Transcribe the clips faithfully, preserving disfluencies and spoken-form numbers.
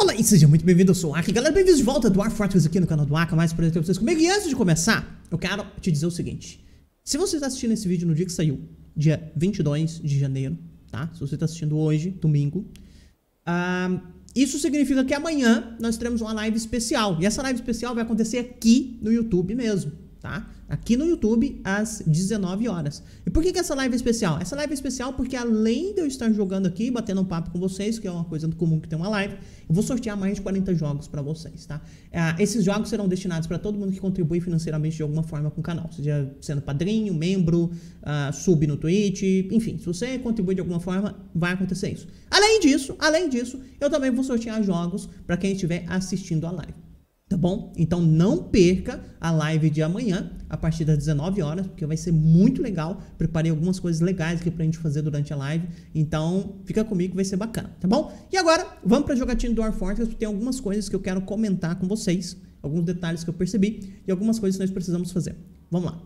Olá e seja muito bem-vindo, eu sou o Aka. Galera, bem-vindos de volta do Dwarf Fortress aqui no canal do Aka. Mais prazer ter vocês comigo. E antes de começar, eu quero te dizer o seguinte. Se você está assistindo esse vídeo no dia que saiu, dia vinte e dois de janeiro, tá? Se você está assistindo hoje, domingo, uh, isso significa que amanhã nós teremos uma live especial. E essa live especial vai acontecer aqui no YouTube mesmo, tá? Aqui no YouTube às dezenove horas. E por que que essa live é especial? Essa live é especial porque além de eu estar jogando aqui, batendo um papo com vocês, que é uma coisa comum que tem uma live, eu vou sortear mais de quarenta jogos para vocês, tá? Uh, esses jogos serão destinados para todo mundo que contribui financeiramente de alguma forma com o canal, seja sendo padrinho, membro, uh, sub no Twitch, enfim, se você contribui de alguma forma, vai acontecer isso. Além disso, além disso, eu também vou sortear jogos para quem estiver assistindo a live. Tá bom? Então não perca a live de amanhã, a partir das dezenove horas, porque vai ser muito legal. Preparei algumas coisas legais aqui pra gente fazer durante a live. Então fica comigo, vai ser bacana, tá bom? E agora, vamos pra jogatina do Dwarf Fortress, porque tem algumas coisas que eu quero comentar com vocês. Alguns detalhes que eu percebi e algumas coisas que nós precisamos fazer. Vamos lá.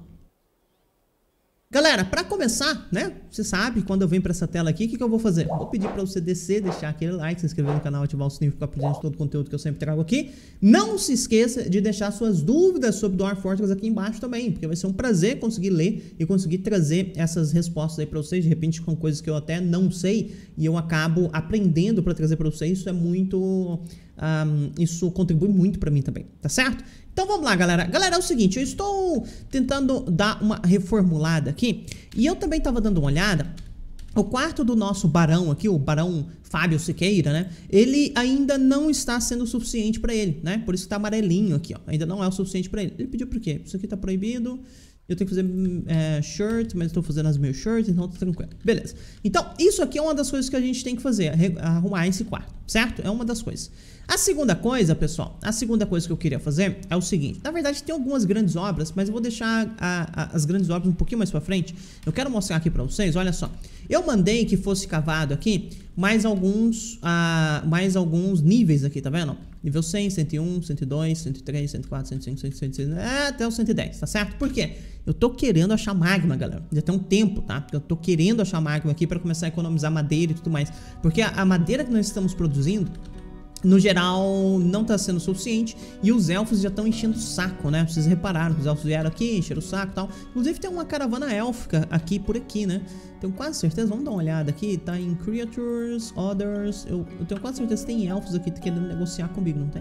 Galera, pra começar, né, você sabe, quando eu venho pra essa tela aqui, o que que eu vou fazer? Vou pedir pra você descer, deixar aquele like, se inscrever no canal, ativar o sininho, ficar por dentro de todo o conteúdo que eu sempre trago aqui. Não se esqueça de deixar suas dúvidas sobre o Dwarf Fortress aqui embaixo também, porque vai ser um prazer conseguir ler e conseguir trazer essas respostas aí pra vocês, de repente com coisas que eu até não sei e eu acabo aprendendo pra trazer pra vocês. Isso é muito... Um, isso contribui muito pra mim também, tá certo? Então vamos lá, galera. Galera, é o seguinte, eu estou tentando dar uma reformulada aqui e eu também tava dando uma olhada. O quarto do nosso barão aqui, o barão Fábio Siqueira, né? Ele ainda não está sendo o suficiente pra ele, né? Por isso que tá amarelinho aqui, ó. Ainda não é o suficiente pra ele. Ele pediu por quê? Isso aqui tá proibido. Eu tenho que fazer é, shirt, mas estou fazendo as meus shirts, então tá tranquilo. Beleza. Então, isso aqui é uma das coisas que a gente tem que fazer, arrumar esse quarto, certo? É uma das coisas. A segunda coisa, pessoal, a segunda coisa que eu queria fazer é o seguinte. Na verdade, tem algumas grandes obras, mas eu vou deixar a, a, as grandes obras um pouquinho mais pra frente. Eu quero mostrar aqui pra vocês, olha só. Eu mandei que fosse cavado aqui mais alguns, uh, mais alguns níveis aqui, tá vendo? Nível cem, cento e um, cento e dois, cento e três, cento e quatro, cento e cinco, cento e seis, é, até o cento e dez, tá certo? Por quê? Eu tô querendo achar magma, galera. Já tem um tempo, tá? Porque eu tô querendo achar magma aqui pra começar a economizar madeira e tudo mais. Porque a, a madeira que nós estamos produzindo, no geral, não tá sendo suficiente. E os elfos já estão enchendo o saco, né? Vocês repararam que os elfos vieram aqui, encheram o saco e tal. Inclusive tem uma caravana élfica aqui por aqui, né? Tenho quase certeza, vamos dar uma olhada aqui. Tá em Creatures, Others. Eu, eu tenho quase certeza que tem elfos aqui querendo negociar comigo, não tem?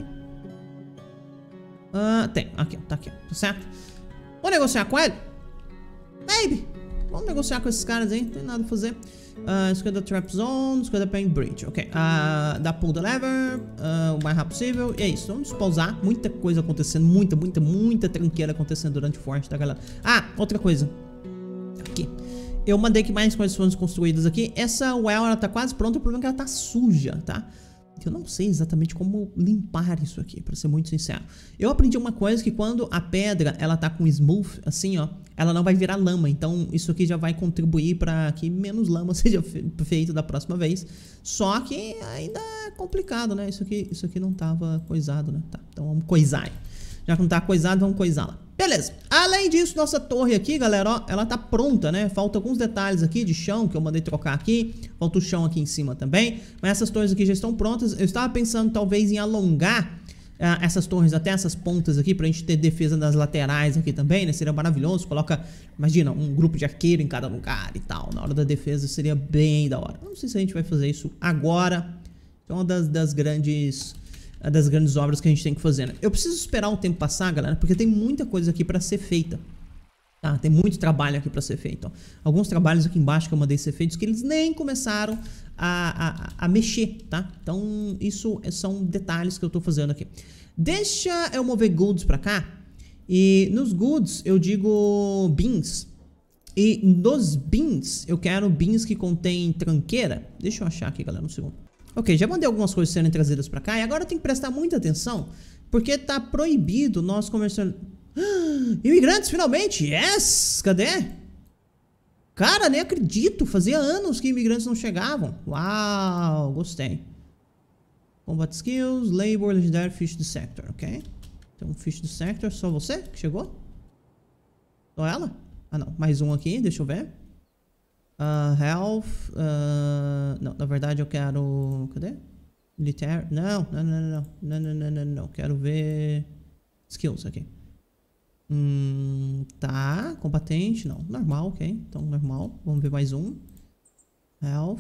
Uh, tem, aqui, ó, tá aqui, ó, tá certo? Vamos negociar com ele? Baby! Vamos negociar com esses caras aí, não tem nada a fazer. Uh, escolha da Trap Zone, escolha da Pain Bridge. Ok, uh, da Pull the Lever, uh, o mais rápido possível. E é isso, vamos pausar. Muita coisa acontecendo, muita, muita, muita tranqueira acontecendo durante o Forte, tá, galera? Ah, outra coisa. Aqui. Eu mandei que mais coisas foram construídas aqui. Essa well, ela tá quase pronta, o problema é que ela tá suja, tá? Eu não sei exatamente como limpar isso aqui, pra ser muito sincero. Eu aprendi uma coisa, que quando a pedra, ela tá com smooth, assim, ó, ela não vai virar lama. Então, isso aqui já vai contribuir pra que menos lama seja feito da próxima vez. Só que ainda é complicado, né? Isso aqui, isso aqui não tava coisado, né? Tá, então vamos coisar. Já que não tá coisado, vamos coisá-la. Beleza. Além disso, nossa torre aqui, galera, ó, ela tá pronta, né? Falta alguns detalhes aqui de chão que eu mandei trocar aqui. Falta o chão aqui em cima também. Mas essas torres aqui já estão prontas. Eu estava pensando talvez em alongar uh, essas torres até essas pontas aqui, pra gente ter defesa das laterais aqui também, né? Seria maravilhoso. Coloca, imagina, um grupo de arqueiro em cada lugar e tal. Na hora da defesa seria bem da hora. Não sei se a gente vai fazer isso agora. É uma das, das grandes... das grandes obras que a gente tem que fazer, né? Eu preciso esperar o tempo passar, galera, porque tem muita coisa aqui pra ser feita, tá? Tem muito trabalho aqui pra ser feito, ó. Alguns trabalhos aqui embaixo que eu mandei ser feitos que eles nem começaram a, a, a mexer, tá? Então isso são detalhes que eu tô fazendo aqui. Deixa eu mover goods pra cá. E nos goods eu digo beans. E nos beans eu quero beans que contém tranqueira. Deixa eu achar aqui, galera, um segundo. Ok, já mandei algumas coisas sendo trazidas pra cá. E agora eu tenho que prestar muita atenção, porque tá proibido nós comerciar... Ah, imigrantes, finalmente! Yes! Cadê? Cara, nem acredito. Fazia anos que imigrantes não chegavam. Uau, gostei. Combat Skills, Labor, Legendary, Fish do Sector, ok? Então, Fish do Sector, só você que chegou? Só ela? Ah, não. Mais um aqui, deixa eu ver. Uh, health. Uh, não, na verdade eu quero... Cadê? Military. Não, não, não, não. Não, não, não, não, não. Quero ver. Skills aqui. Hum, tá. Combatente. Não. Normal, ok. Então, normal. Vamos ver mais um. Health.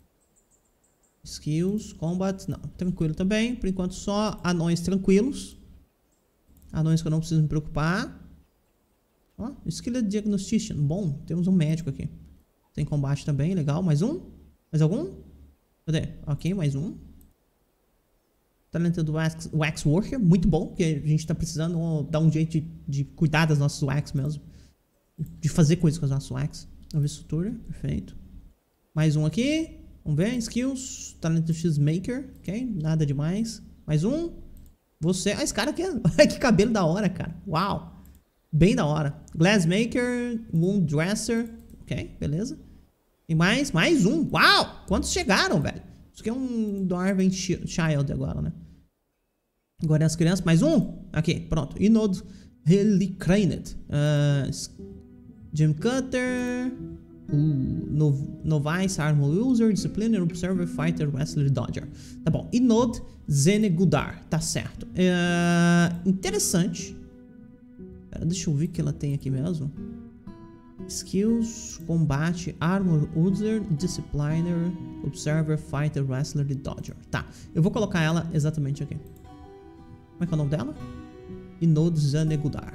Skills. Combat. Não. Tranquilo também. Por enquanto, só anões tranquilos. Anões que eu não preciso me preocupar. Ó, Skill Diagnostician. Bom, temos um médico aqui. Tem combate também. Legal. Mais um? Mais algum? Cadê? Ok, mais um. Talented Wax, wax Worker. Muito bom, porque a gente tá precisando dar um jeito de, de cuidar das nossas wax mesmo. De fazer coisas com as nossas wax. Vamos ver estrutura. Perfeito. Mais um aqui. Vamos ver. Skills. Talented X-Maker. Ok, nada demais. Mais um. Você. Ah, esse cara aqui. Olha que cabelo da hora, cara. Uau. Bem da hora. Glassmaker. Wound Dresser. Ok, beleza. E mais, mais um. Uau! Quantos chegaram, velho? Isso aqui é um Dwarven Child agora, né? Agora é as crianças. Mais um. Aqui, pronto. Inod Helicraned. Uh, Gem Cutter. Uh, Nov Novice Armor User. Discipliner Observer Fighter Wrestler Dodger. Tá bom. Inod Zenegudar. Tá certo. Uh, interessante. Pera, deixa eu ver o que ela tem aqui mesmo. Skills, combate, armor user, discipliner, observer, fighter, wrestler e dodger. Tá, eu vou colocar ela exatamente aqui. Como é que é o nome dela? Inod Zenegudar.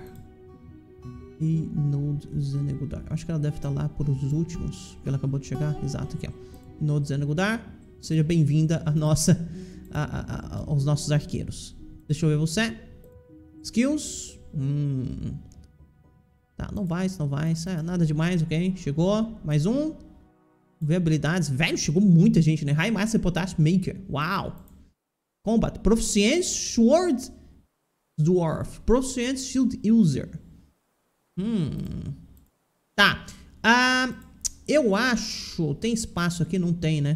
Inod Zenegudar. Acho que ela deve estar lá por os últimos. Ela acabou de chegar. Exato, aqui ó. Inod Zenegudar. Seja bem-vinda a nossa, a, a, a, aos nossos arqueiros. Deixa eu ver você. Skills. Hum... Tá, não vai, não vai, é, nada demais, ok? Chegou, mais um. Ver habilidades, velho, chegou muita gente, né? High Master Potash Maker, uau. Combat, Proficiency Sword Dwarf, Proficiency Shield User. Hum. Tá, ah, eu acho, tem espaço aqui? Não tem, né?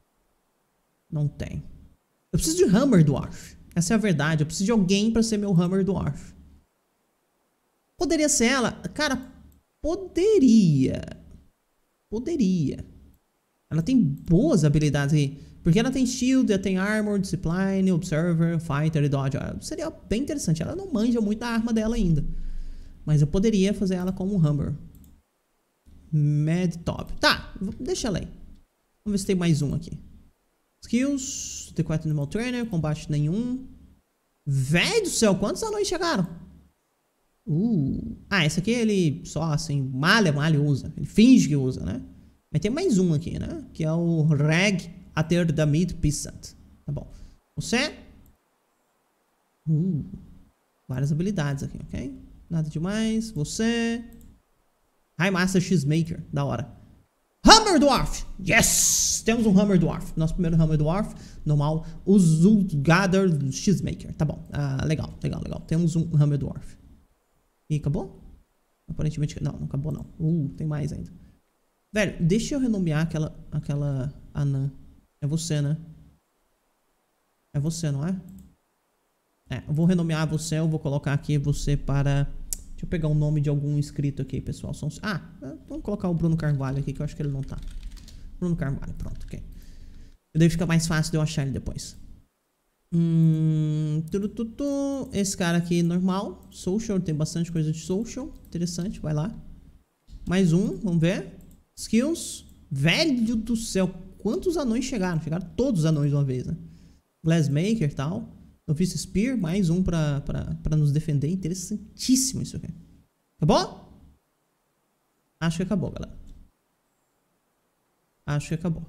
Não tem. Eu preciso de Hammer Dwarf, essa é a verdade, eu preciso de alguém pra ser meu Hammer Dwarf. Poderia ser ela? Cara, poderia. Poderia. Ela tem boas habilidades aí. Porque ela tem shield, ela tem armor, discipline, observer, fighter e dodge. Seria bem interessante. Ela não manja muito da arma dela ainda. Mas eu poderia fazer ela como um hammer. Mad top. Tá, deixa ela aí. Vamos ver se tem mais um aqui. Skills, The quatro Animal Trainer, combate nenhum. Véi do céu, quantos anões chegaram? Uh. Ah, esse aqui ele só assim, malha, malha usa. Ele finge que usa, né? Mas tem mais um aqui, né? Que é o Reg Aterdamid Pissant. Tá bom. Você? Uh. Várias habilidades aqui, ok? Nada demais. Você? High Master X-Maker. Da hora. Hammer Dwarf! Yes! Temos um Hammer Dwarf. Nosso primeiro Hammer Dwarf. Normal. O Zulgather X-Maker. Tá bom. Ah, legal, legal, legal. Temos um Hammer Dwarf. E acabou? Aparentemente... Não, não acabou não. Uh, tem mais ainda. Velho, deixa eu renomear aquela... Aquela anã. É você, né? É você, não é? É, eu vou renomear você. Eu vou colocar aqui você para... Deixa eu pegar o nome de algum inscrito aqui, pessoal. São... Ah, vamos colocar o Bruno Carvalho aqui, que eu acho que ele não tá. Bruno Carvalho, pronto, ok. Daí fica mais fácil de eu achar ele depois. Hum, tudo, tudo, tudo. Esse cara aqui normal. Social, tem bastante coisa de social. Interessante, vai lá. Mais um, vamos ver. Skills. Velho do céu, quantos anões chegaram? Chegaram todos os anões de uma vez, né? Glassmaker e tal. Novice Spear, mais um pra, pra, pra nos defender. Interessantíssimo isso aqui. Acabou? Acho que acabou, galera. Acho que acabou.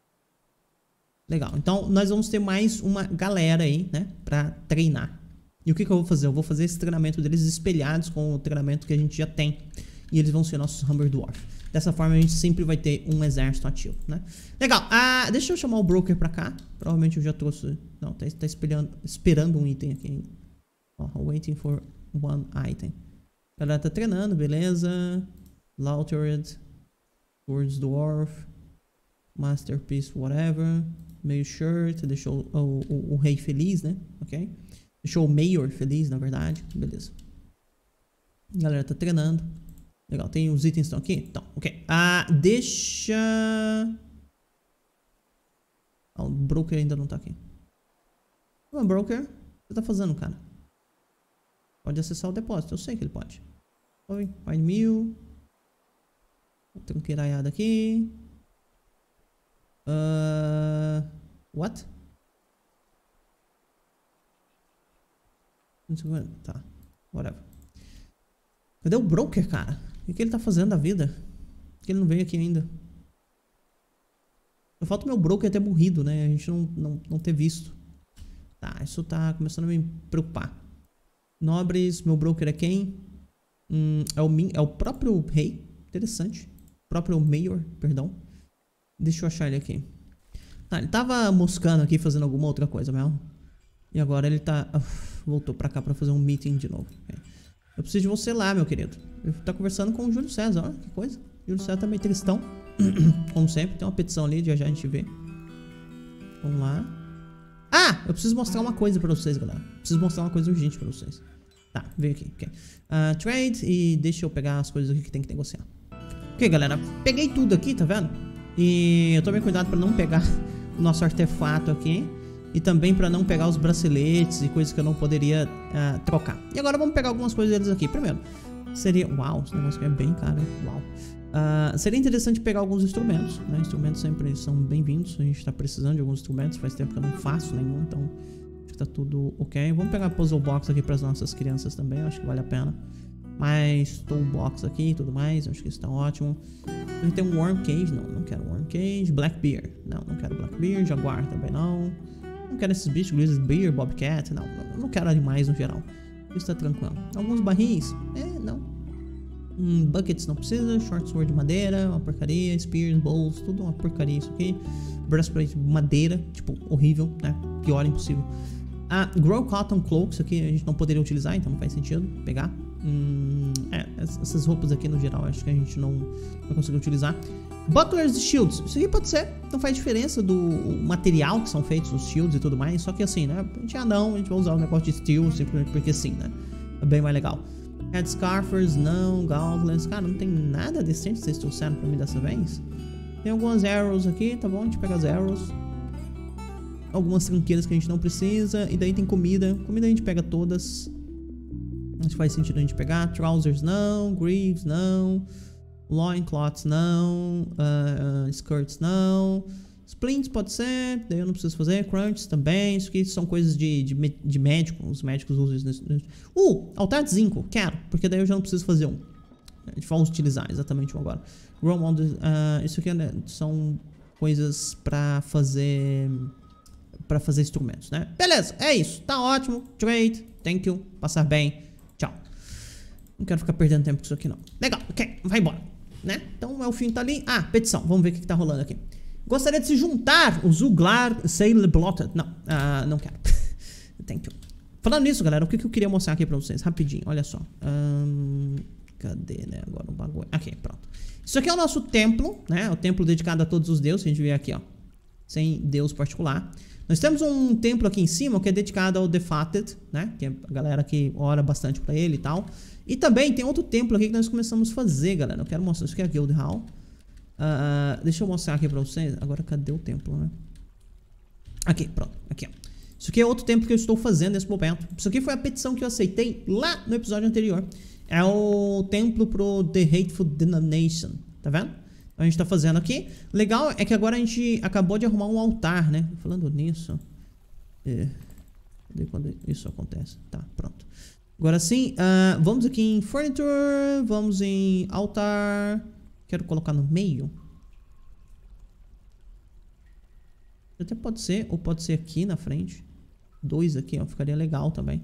Legal, então nós vamos ter mais uma galera aí, né, pra treinar. E o que que eu vou fazer? Eu vou fazer esse treinamento deles espelhados com o treinamento que a gente já tem. E eles vão ser nossos Hammer Dwarf. Dessa forma a gente sempre vai ter um exército ativo, né? Legal, ah, deixa eu chamar o Broker pra cá. Provavelmente eu já trouxe... Não, tá, tá esperando, esperando um item aqui ainda. Ó, waiting for one item. A galera tá treinando, beleza. Lautered. Swords Dwarf. Masterpiece, whatever. Meio shirt, deixou o, o, o, o rei feliz, né? Ok? Deixou o Mayor feliz, na verdade. Beleza. A galera tá treinando. Legal, tem os itens que estão aqui? Então, ok. Ah, deixa... Ah, o Broker ainda não tá aqui. Come on, broker. O que você tá fazendo, cara? Pode acessar o depósito. Eu sei que ele pode. Oi, find mil. Tem um piraiado aqui. Uh, what? Tá, whatever. Cadê o broker, cara? O que ele tá fazendo da vida? Por que ele não veio aqui ainda? Só falta o meu broker ter morrido, né? A gente não, não, não ter visto. Tá, isso tá começando a me preocupar. Nobres, meu broker é quem? Hum, é, o, é o próprio rei. Interessante. O próprio mayor, perdão. Deixa eu achar ele aqui. Tá, ele tava moscando aqui, fazendo alguma outra coisa mesmo. E agora ele tá... Uf, voltou pra cá pra fazer um meeting de novo. Eu preciso de você lá, meu querido. Ele tá conversando com o Júlio César, olha que coisa. O Júlio César tá meio tristão. Como sempre, tem uma petição ali, já já a gente vê. Vamos lá. Ah, eu preciso mostrar uma coisa pra vocês, galera. Preciso mostrar uma coisa urgente pra vocês. Tá, veio aqui, ok. Uh, trade, e deixa eu pegar as coisas aqui que tem que negociar. Ok, galera, peguei tudo aqui, tá vendo? E eu tomei cuidado pra não pegar o nosso artefato aqui. E também pra não pegar os braceletes e coisas que eu não poderia uh, trocar. E agora vamos pegar algumas coisas deles aqui. Primeiro, seria... Uau, esse negócio aqui é bem caro, hein? Uau. Uh, seria interessante pegar alguns instrumentos, né? Instrumentos sempre são bem-vindos. A gente tá precisando de alguns instrumentos. Faz tempo que eu não faço nenhum, então acho que tá tudo ok. Vamos pegar puzzle box aqui pras nossas crianças também. Acho que vale a pena. Mais toolbox aqui e tudo mais. Acho que isso tá ótimo. A gente tem um worm cage. Não, não quero worm cage. Black bear. Não, não quero black bear. Jaguar também não. Não quero esses bichos, grizzly bear, bobcat, não, não, não quero animais no geral. Isso tá tranquilo. Alguns barris, é, não. Hum, buckets não precisa, short sword de madeira, uma porcaria, spears, bowls, tudo uma porcaria isso aqui. Breastplate de madeira, tipo, horrível, né, pior impossível. Ah, grow cotton cloak, isso aqui a gente não poderia utilizar, então não faz sentido pegar. Hum, é, essas roupas aqui no geral acho que a gente não vai conseguir utilizar. Bucklers e shields, isso aqui pode ser, não faz diferença do material que são feitos os shields e tudo mais, só que assim, né, a gente, ah não, a gente vai usar o negócio de steel simplesmente porque sim, né, é bem mais legal. Headscarfers, não, gauntlets, cara, não tem nada decente que vocês trouxeram pra mim dessa vez. Tem algumas arrows aqui, tá bom, a gente pega as arrows. Algumas tranqueiras que a gente não precisa, e daí tem comida, comida a gente pega todas. Acho que faz sentido a gente pegar. Trousers não, greaves não, loincloths não, uh, uh, skirts não, splints pode ser, daí eu não preciso fazer, crunches também, isso aqui são coisas de, de, de médico, os médicos usam isso. Uh, altar de zinco, quero, porque daí eu já não preciso fazer um. A gente vai utilizar exatamente um agora. Uh, isso aqui né, são coisas pra fazer, pra fazer instrumentos, né? Beleza, é isso, tá ótimo, trade, thank you, passar bem. Tchau. Não quero ficar perdendo tempo com isso aqui não. Legal, ok, vai embora, né? Então o Elfinho tá ali. Ah, petição, vamos ver o que, que tá rolando aqui. Gostaria de se juntar o Zuglar Sail Blotted. Não, uh, não quero. Thank you. Falando nisso, galera, o que, que eu queria mostrar aqui pra vocês? Rapidinho, olha só. Um, cadê, né? Agora o bagulho. Aqui, pronto. Isso aqui é o nosso templo, né? O templo dedicado a todos os deuses. A gente vê aqui, ó. Sem deus particular. Nós temos um templo aqui em cima que é dedicado ao The Fated, né? Que é a galera que ora bastante pra ele e tal. E também tem outro templo aqui que nós começamos a fazer, galera. Eu quero mostrar. Isso aqui é a Guild Hall. Uh, deixa eu mostrar aqui pra vocês. Agora, cadê o templo, né? Aqui, pronto. Aqui, ó. Isso aqui é outro templo que eu estou fazendo nesse momento. Isso aqui foi a petição que eu aceitei lá no episódio anterior. É o templo pro The Hateful Denomination. Tá vendo? A gente tá fazendo aqui. Legal é que agora a gente acabou de arrumar um altar, né? Falando nisso. É. Cadê quando isso acontece? Tá, pronto. Agora sim, uh, vamos aqui em Furniture. Vamos em altar. Quero colocar no meio. Até pode ser, ou pode ser aqui na frente. Dois aqui, ó. Ficaria legal também.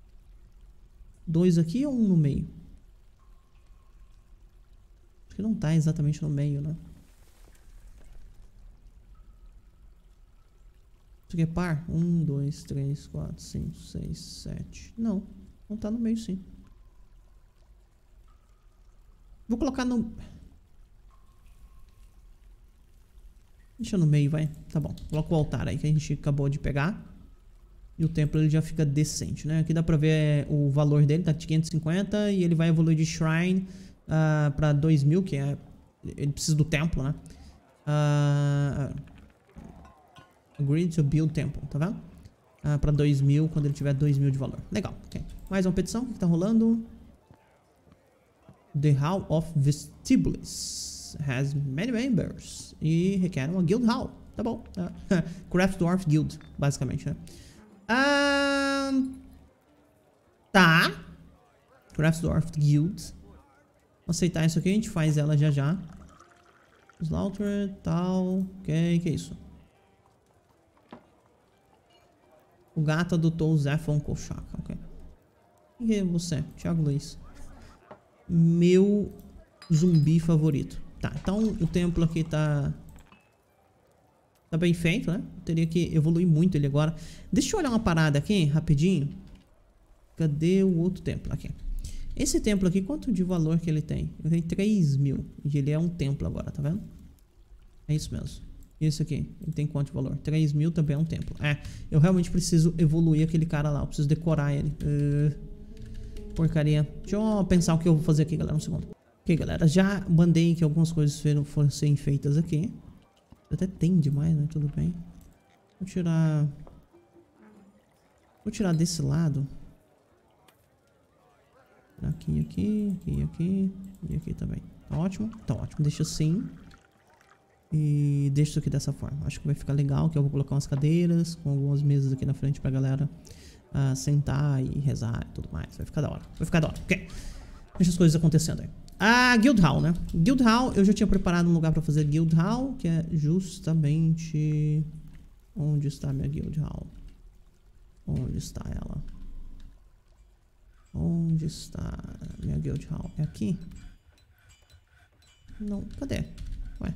Dois aqui ou um no meio? Que não tá exatamente no meio, né? Isso aqui é par? Um, dois, três, quatro, cinco, seis, sete. Não, não tá no meio sim. Vou colocar no... Deixa no meio, vai. Tá bom. Coloca o altar aí que a gente acabou de pegar. E o templo ele já fica decente, né? Aqui dá pra ver o valor dele, tá de quinhentos e cinquenta. E ele vai evoluir de Shrine Uh, pra dois mil, que é... Ele precisa do templo, né? Uh, Agree to build temple, tá vendo? uh, pra dois mil quando ele tiver dois mil de valor. Legal, ok. Mais uma petição, o que tá rolando? The Hall of Vestibules has many members. E requer uma Guild Hall. Tá bom. Uh, Craft Dwarf Guild, basicamente, né? Uh, tá. Craft Dwarf Guild. Vou aceitar isso aqui, a gente faz ela já já. Slaughter, tal. Ok, que é isso? O gato adotou o Zephon Kolchak, ok. Quem é você? Thiago Luiz. Meu zumbi favorito. Tá, então o templo aqui tá... Tá bem feito, né? Eu teria que evoluir muito ele agora. Deixa eu olhar uma parada aqui, rapidinho. Cadê o outro templo? Aqui. Esse templo aqui, quanto de valor que ele tem? Ele tem três mil. E ele é um templo agora, tá vendo? É isso mesmo. Isso aqui, ele tem quanto de valor? três mil também é um templo. É, eu realmente preciso evoluir aquele cara lá. Eu preciso decorar ele. Uh... Porcaria. Deixa eu pensar o que eu vou fazer aqui, galera. Um segundo. Ok, galera. Já mandei que algumas coisas fossem feitas aqui. Até tem demais, né? Tudo bem. Vou tirar... Vou tirar desse lado. Aqui, aqui, aqui, aqui. E aqui também. Tá ótimo? Tá ótimo. Deixa assim. E deixa isso aqui dessa forma. Acho que vai ficar legal. Que eu vou colocar umas cadeiras com algumas mesas aqui na frente pra galera... Uh, sentar e rezar e tudo mais. Vai ficar da hora. Vai ficar da hora. Ok. Deixa as coisas acontecendo aí. A uh, Guild Hall, né? Guild Hall, eu já tinha preparado um lugar pra fazer Guild Hall, que é justamente... Onde está minha Guild Hall? Onde está ela? Onde está minha Guild Hall? É aqui? Não, cadê? Ué.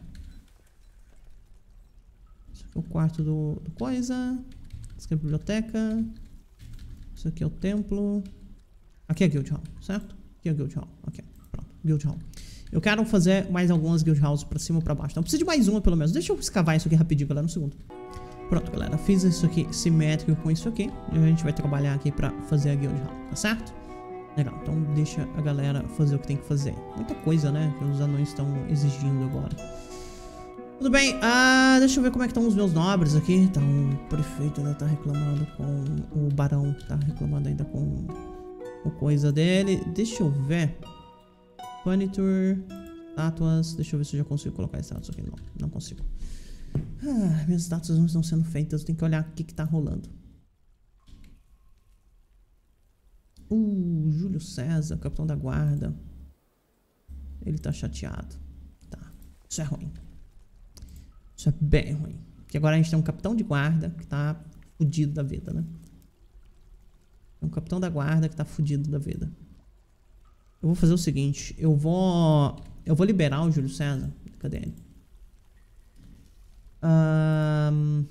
Esse aqui é o quarto do, do coisa. Essa aqui é a biblioteca. Isso aqui é o templo. Aqui é a Guild Hall, certo? Aqui é a Guild Hall. Ok, pronto. Guild Hall. Eu quero fazer mais algumas Guild Halls pra cima ou pra baixo. Então, eu preciso de mais uma pelo menos. Deixa eu escavar isso aqui rapidinho, galera, um segundo. Pronto, galera. Fiz isso aqui simétrico com isso aqui. E a gente vai trabalhar aqui pra fazer a Guild Hall, tá certo? Legal, então deixa a galera fazer o que tem que fazer. Muita coisa, né? Que os anões estão exigindo agora. Tudo bem, uh, deixa eu ver como é que estão os meus nobres aqui. Tá, o prefeito ainda tá reclamando com... O barão tá reclamando ainda com... O coisa dele. Deixa eu ver. Furniture. Estátuas. Deixa eu ver se eu já consigo colocar estátuas aqui. Não, não consigo. Ah, minhas estátuas não estão sendo feitas. Eu tenho que olhar o que que tá rolando. Uh, Júlio César, capitão da guarda. Ele tá chateado. Tá, isso é ruim. Isso é bem ruim. Porque agora a gente tem um capitão de guarda que tá fudido da vida, né? Um capitão da guarda que tá fudido da vida. Eu vou fazer o seguinte. Eu vou... Eu vou liberar o Júlio César. Cadê ele? Um...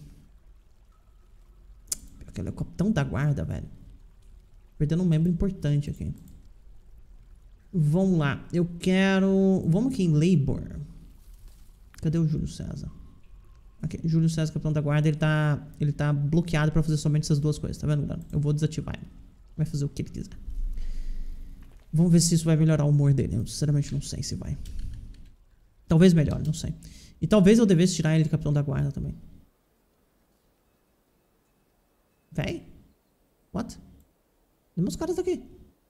Ele é o capitão da guarda, velho. Perdendo um membro importante aqui. Vamos lá. Eu quero... Vamos aqui em Labor. Cadê o Júlio César? Aqui, Júlio César, capitão da guarda, ele tá, ele tá bloqueado pra fazer somente essas duas coisas, tá vendo, galera? Eu vou desativar ele. Vai fazer o que ele quiser. Vamos ver se isso vai melhorar o humor dele. Eu sinceramente não sei se vai. Talvez melhore, não sei. E talvez eu devesse tirar ele de capitão da guarda também. Véi? What? Tem meus caras aqui.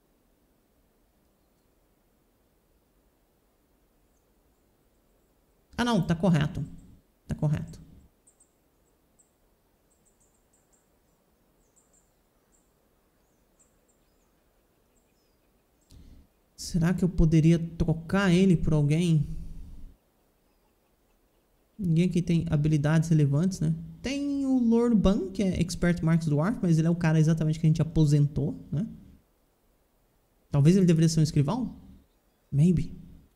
Ah não, tá correto. Tá correto. Será que eu poderia trocar ele por alguém? Ninguém aqui tem habilidades relevantes, né? Tem o Lord Ban, que é Expert Marks Dwarf, mas ele é o cara exatamente que a gente aposentou, né? Talvez ele deveria ser um escrivão? Maybe.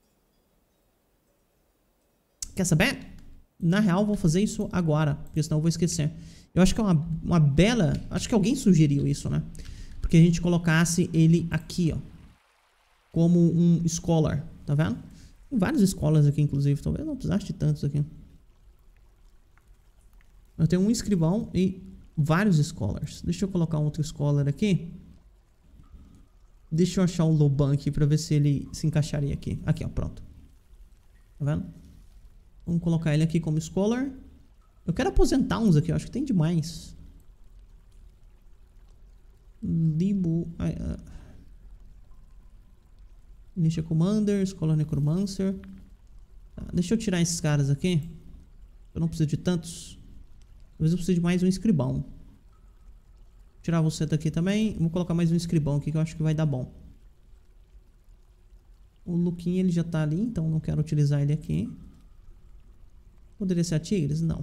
Quer saber? Na real, vou fazer isso agora, porque senão eu vou esquecer. Eu acho que é uma, uma bela... Acho que alguém sugeriu isso, né? Porque a gente colocasse ele aqui, ó. Como um scholar, tá vendo? Tem vários scholars aqui, inclusive. Talvez não precisasse de tantos aqui. Eu tenho um escrivão e vários scholars. Deixa eu colocar um outro scholar aqui. Deixa eu achar o Loban aqui pra ver se ele se encaixaria aqui. Aqui, ó, pronto. Tá vendo? Vamos colocar ele aqui como scholar. Eu quero aposentar uns aqui, eu acho que tem demais. Libo... Uh, Initial Commander, Escola Necromancer. Tá, deixa eu tirar esses caras aqui. Eu não preciso de tantos. Talvez eu precise de mais um escribão. Vou tirar você daqui também. Vou colocar mais um escribão aqui que eu acho que vai dar bom. O Luquinha ele já tá ali, então não quero utilizar ele aqui. Poderia ser a Tigres? Não.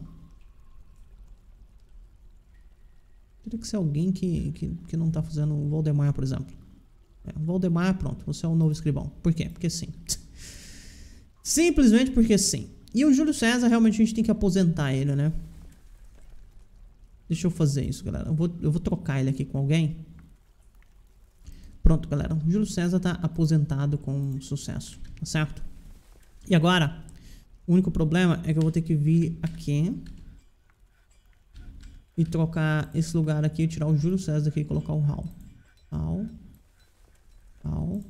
Teria que ser alguém que, que, que não tá fazendo o Valdemar, por exemplo. É, o Valdemar, pronto. Você é o novo escribão. Por quê? Porque sim. Simplesmente porque sim. E o Júlio César, realmente a gente tem que aposentar ele, né? Deixa eu fazer isso, galera. Eu vou, eu vou trocar ele aqui com alguém. Pronto, galera. O Júlio César tá aposentado com sucesso. Tá certo? E agora, o único problema é que eu vou ter que vir aqui e trocar esse lugar aqui, tirar o Júlio César aqui e colocar o Raul. Raul. Raul.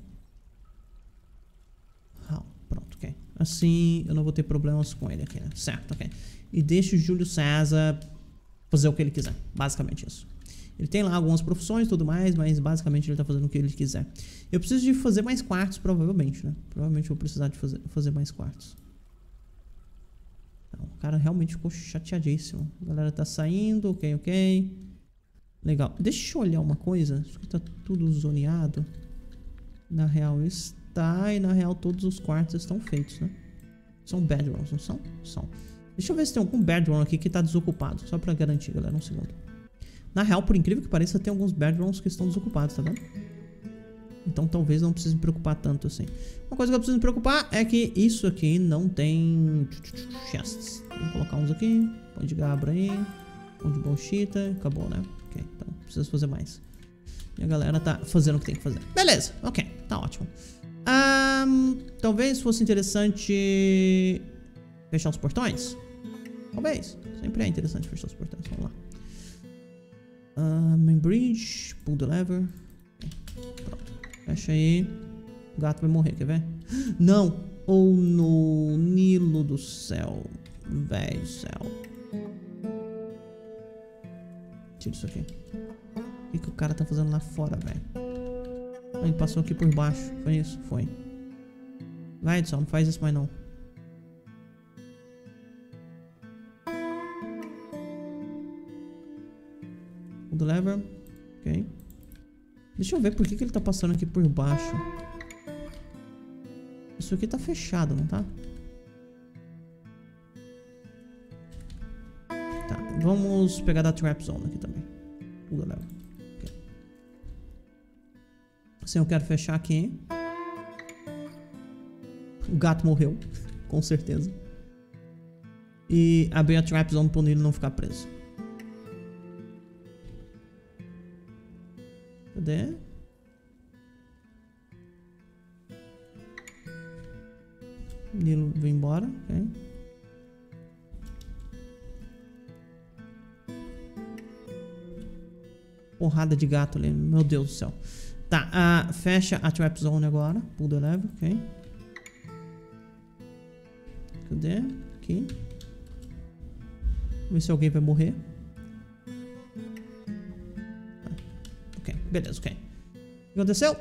Raul. Pronto, ok. Assim eu não vou ter problemas com ele aqui, né? Certo, ok. E deixa o Júlio César fazer o que ele quiser. Basicamente isso. Ele tem lá algumas profissões e tudo mais, mas basicamente ele tá fazendo o que ele quiser. Eu preciso de fazer mais quartos, provavelmente, né? Provavelmente eu vou precisar de fazer, fazer mais quartos. Então, o cara realmente ficou chateadíssimo. A galera tá saindo, ok, ok. Legal. Deixa eu olhar uma coisa. Isso aqui tá tudo zoneado. Na real está, e na real todos os quartos estão feitos, né? São bedrooms, não são? São. Deixa eu ver se tem algum bedroom aqui que tá desocupado. Só pra garantir, galera, um segundo. Na real, por incrível que pareça, tem alguns bedrooms que estão desocupados, tá vendo? Então talvez não precise me preocupar tanto assim. Uma coisa que eu preciso me preocupar é que isso aqui não tem chests. Vamos colocar uns aqui. Pão de gabra aí. Pão de bolchita. Acabou, né? Ok, então preciso fazer mais. E a galera tá fazendo o que tem que fazer. Beleza, ok, tá ótimo. Um, talvez fosse interessante fechar os portões. Talvez. Sempre é interessante fechar os portões. Vamos lá. Uh, main bridge. Pull the lever. Okay, pronto. Fecha aí. O gato vai morrer, quer ver? Não! Oh no Nilo do céu. Velho céu. Tira isso aqui. O que, que o cara tá fazendo lá fora, velho? Ah, ele passou aqui por baixo. Foi isso? Foi. Vai, Edson, não faz isso mais não. Pull the lever. Ok. Deixa eu ver por que, que ele tá passando aqui por baixo. Isso aqui tá fechado, não tá? Tá, vamos pegar da Trap Zone aqui também. Pull the lever. Okay. Assim eu quero fechar aqui. O gato morreu, com certeza. E abrir a Trap Zone pro Nilo não ficar preso. Cadê? Nilo vem embora, ok. Porrada de gato ali, meu Deus do céu. Tá, uh, fecha a Trap Zone agora. Pull the lever, ok. Cadê? Aqui. Vamos ver se alguém vai morrer. Ok, beleza, ok. O que aconteceu?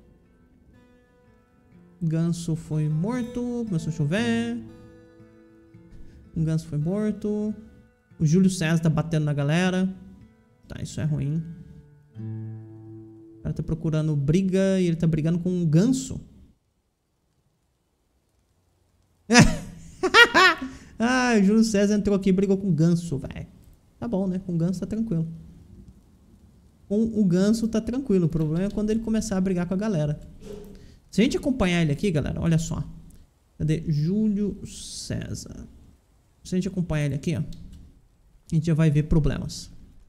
Ganso foi morto. Começou a chover. Um ganso foi morto. O Júlio César tá batendo na galera. Tá, isso é ruim. O cara tá procurando briga e ele tá brigando com um ganso. Ah, o Júlio César entrou aqui e brigou com o ganso, velho. Tá bom, né? Com o ganso tá tranquilo. Com o ganso tá tranquilo. O problema é quando ele começar a brigar com a galera. Se a gente acompanhar ele aqui, galera, olha só. Cadê? Júlio César. Se a gente acompanhar ele aqui, ó, a gente já vai ver problemas.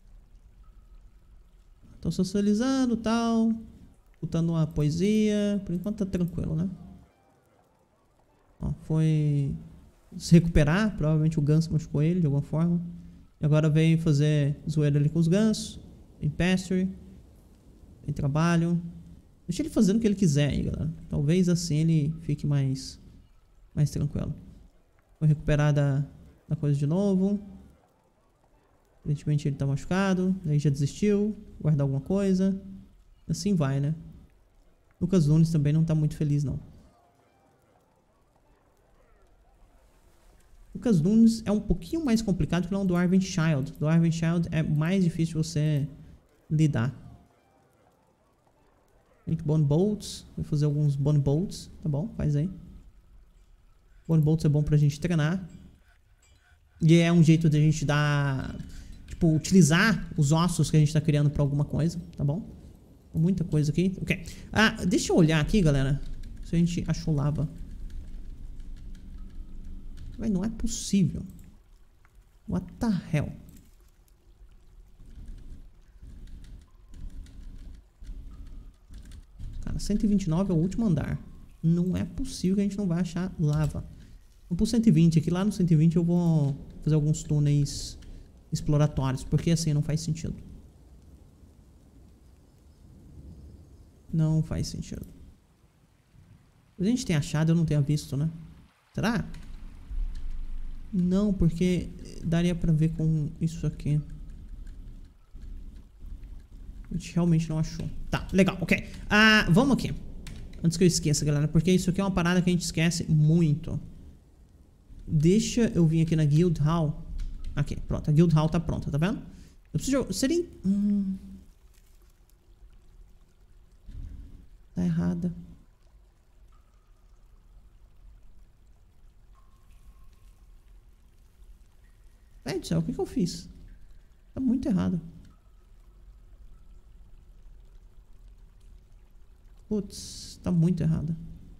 Tô socializando e tal. Escutando uma poesia. Por enquanto tá tranquilo, né? Ó, foi se recuperar. Provavelmente o ganso machucou ele de alguma forma. E agora veio fazer zoeira ali com os gansos. Tem pastry. Tem trabalho. Deixa ele fazendo o que ele quiser aí, galera. Talvez assim ele fique mais, mais tranquilo. Foi recuperar da, da coisa de novo. Aparentemente ele tá machucado. Daí já desistiu. Guardar alguma coisa. Assim vai, né? Lucas Nunes também não tá muito feliz, não. Lucas Nunes é um pouquinho mais complicado que o do Arvin Child. Do Arvin Child é mais difícil você lidar. Make Bone Bolts. Vou fazer alguns Bone Bolts. Tá bom, faz aí. Bone Bolts é bom pra gente treinar. E é um jeito de a gente dar... Tipo, utilizar os ossos que a gente tá criando pra alguma coisa, tá bom? Muita coisa aqui. Ok. Ah, deixa eu olhar aqui, galera. Se a gente achou lava. Mas não é possível. What the hell? Cara, cento e vinte e nove é o último andar. Não é possível que a gente não vai achar lava. Vamos pro cento e vinte. Aqui lá no cento e vinte eu vou fazer alguns túneis exploratórios. Porque assim não faz sentido. Não faz sentido. A gente tem achado, eu não tenha visto, né? Será? Não, porque daria pra ver com isso aqui. A gente realmente não achou. Tá, legal, ok. Ah, vamos aqui. Antes que eu esqueça, galera, porque isso aqui é uma parada que a gente esquece muito. Deixa eu vir aqui na Guild Hall. Aqui, pronto. A Guild Hall tá pronta, tá vendo? Eu preciso... Seria... Hum... Tá errada. Meu Deus do céu, o que que eu fiz? Tá muito errado. Putz, tá muito errado.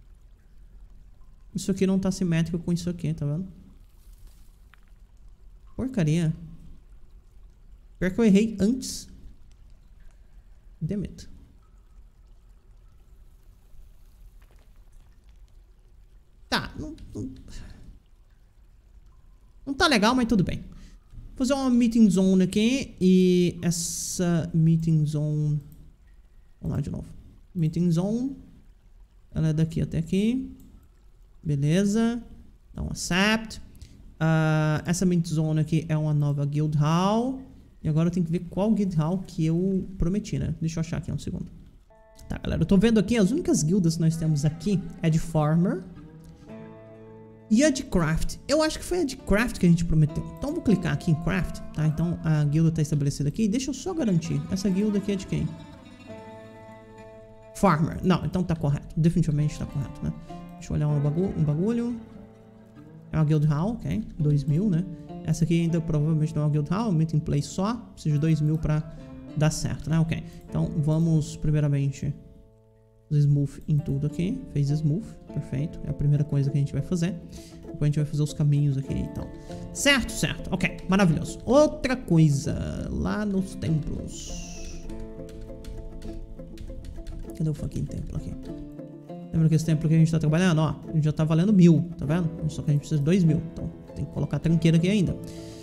Isso aqui não tá simétrico com isso aqui, tá vendo? Porcaria. Pior que eu errei antes. Damn it. Tá, não, não, não tá legal, mas tudo bem. Vou fazer uma meeting zone aqui. E essa meeting zone... Vamos lá de novo. Meeting zone. Ela é daqui até aqui. Beleza. Dá um accept. Uh, essa meeting zone aqui é uma nova guild hall. E agora eu tenho que ver qual guild hall que eu prometi, né? Deixa eu achar aqui um segundo. Tá, galera. Eu tô vendo aqui. As únicas guildas que nós temos aqui é de Farmer. E a de Craft, eu acho que foi a de Craft que a gente prometeu. Então vou clicar aqui em Craft, tá? Então a guilda tá estabelecida aqui. Deixa eu só garantir. Essa guilda aqui é de quem? Farmer. Não, então tá correto. Definitivamente tá correto, né? Deixa eu olhar um, bagu um bagulho. É uma guild hall, ok? dois mil, né? Essa aqui ainda provavelmente não é uma guild hall. Meeting place só. Preciso de dois mil pra dar certo, né? Ok. Então vamos primeiramente... Smooth em tudo aqui. Fez smooth, perfeito. É a primeira coisa que a gente vai fazer. Depois a gente vai fazer os caminhos aqui e tal. Certo, certo. Ok, maravilhoso. Outra coisa. Lá nos templos. Cadê o fucking templo aqui? Lembra que esse templo que a gente tá trabalhando? Ó, a gente já tá valendo mil, tá vendo? Só que a gente precisa de dois mil. Então tem que colocar tranqueira aqui ainda.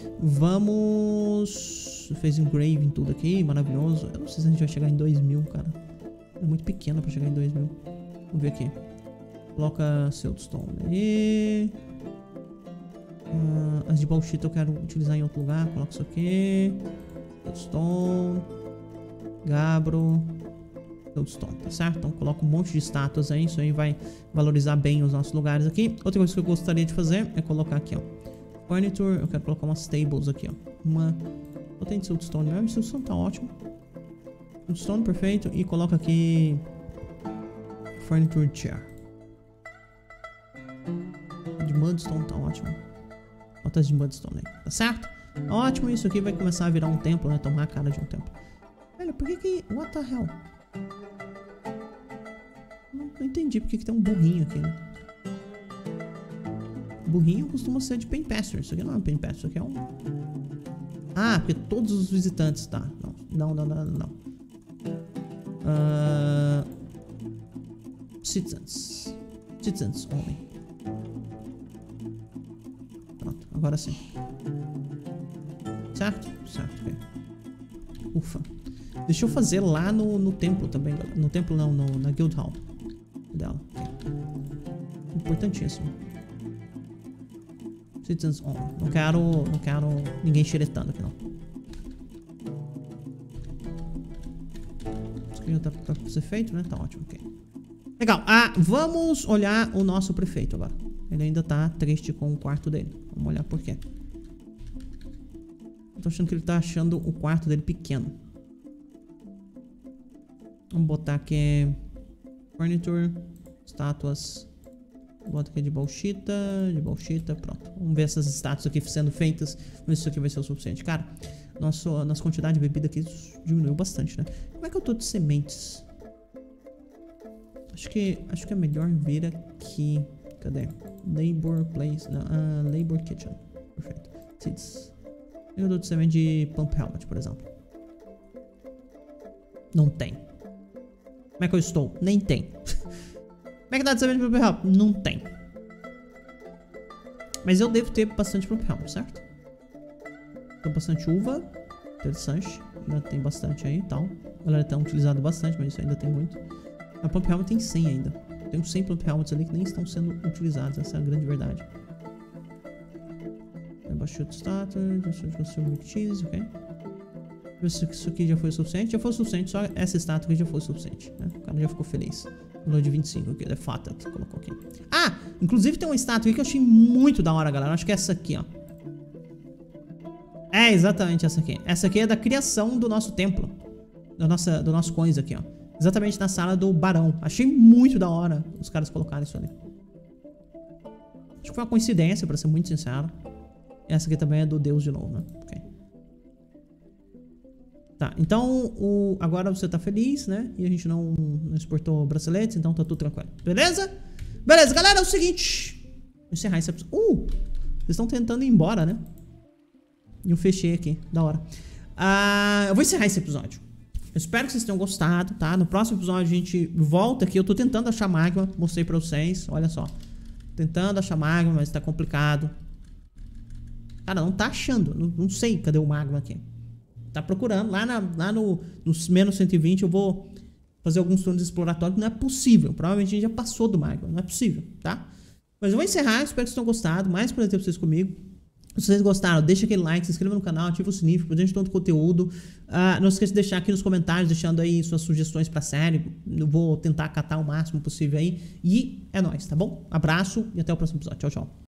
Vamos... Fez engrave em tudo aqui, maravilhoso. Eu não sei se a gente vai chegar em dois mil, cara. É muito pequena pra chegar em dois mil. Vamos ver aqui. Coloca Siltstone aí. Uh, as de Bauxita eu quero utilizar em outro lugar. Coloca isso aqui. Siltstone. Gabro. Siltstone, tá certo? Então coloca um monte de estátuas aí. Isso aí vai valorizar bem os nossos lugares aqui. Outra coisa que eu gostaria de fazer é colocar aqui, ó. Furniture. Eu quero colocar umas tables aqui, ó. Uma... Eu tenho Siltstone mesmo. Siltstone tá ótimo. Stone, perfeito. E coloca aqui Furniture Chair. De Mudstone, tá ótimo. Botas de Mudstone aí, tá certo? Ótimo, isso aqui vai começar a virar um templo, né? Tomar a cara de um templo. Velho, por que que... What the hell? Não, não entendi por que que tem um burrinho aqui, né? Burrinho costuma ser de Painpaster. Isso aqui não é um Painpaster, isso aqui é um... Ah, porque todos os visitantes, tá. Não, não, não, não, não. Uh, citizens. Citizens only. Pronto, agora sim. Certo? Certo, ok. Ufa. Deixa eu fazer lá no, no templo também. No templo não, no, na guild hall dela. Okay. Importantíssimo. Citizens only. Não quero, não quero ninguém xeretando aqui não. aqui já tá pra ser feito, né? Tá ótimo, ok. Legal. Ah, vamos olhar o nosso prefeito agora. Ele ainda tá triste com o quarto dele. Vamos olhar por quê. Eu tô achando que ele tá achando o quarto dele pequeno. Vamos botar aqui furniture, estátuas. Bota aqui de bolchita, de bolchita, pronto. Vamos ver essas estátuas aqui sendo feitas. Vamos ver se isso aqui vai ser o suficiente. Cara, nosso, nossa quantidade de bebida aqui diminuiu bastante, né? Como é que eu tô de sementes? Acho que, acho que é melhor vir aqui. Cadê? Labor place. Não, uh, labor kitchen. Perfeito. Seeds. Eu dou de semente de pump helmet, por exemplo. Não tem. Como é que eu estou? Nem tem. Como é que dá de semente de pump helmet? Não tem. Mas eu devo ter bastante pump helmet, certo? Tem bastante uva. Interessante. Ainda tem bastante aí e tal. A galera tá utilizado bastante, mas isso ainda tem muito. A pump helmet tem cem ainda. Tem uns cem pump helmets ali que nem estão sendo utilizados. Essa é a grande verdade. Baixou o starter. Milk cheese, ok. Ver se isso aqui já foi o suficiente. Já foi o suficiente. Só essa estátua aqui já foi o suficiente, né? O cara já ficou feliz. Valor de vinte e cinco aqui. É fato que colocou aqui. Ah! Inclusive tem uma estátua aqui que eu achei muito da hora, galera. Acho que é essa aqui, ó. É, exatamente essa aqui. Essa aqui é da criação do nosso templo. Da nossa, do nosso coisa aqui, ó. Exatamente na sala do barão. Achei muito da hora os caras colocarem isso ali. Acho que foi uma coincidência, pra ser muito sincero. Essa aqui também é do Deus de novo, né? Ok. Tá, então o, agora você tá feliz, né? E a gente não, não exportou braceletes, então tá tudo tranquilo. Beleza? Beleza, galera, é o seguinte. Vou encerrar esse episódio. Uh! Vocês estão tentando ir embora, né? E eu fechei aqui, da hora. Uh, eu vou encerrar esse episódio. Eu espero que vocês tenham gostado, tá? No próximo episódio a gente volta aqui. Eu tô tentando achar magma, mostrei pra vocês. Olha só. Tentando achar magma, mas tá complicado. Cara, não tá achando. Não, não sei cadê o magma aqui. Tá procurando. Lá, na, lá no, nos menos cento e vinte eu vou fazer alguns turnos exploratórios. Não é possível. Provavelmente a gente já passou do magma. Não é possível, tá? Mas eu vou encerrar. Espero que vocês tenham gostado. Mais prazer ter vocês comigo. Se vocês gostaram, deixa aquele like, se inscreva no canal, ativa o sininho, pra gente todo o conteúdo. Uh, não esqueça de deixar aqui nos comentários, deixando aí suas sugestões pra série. Eu vou tentar catar o máximo possível aí. E é nóis, tá bom? Abraço e até o próximo episódio. Tchau, tchau.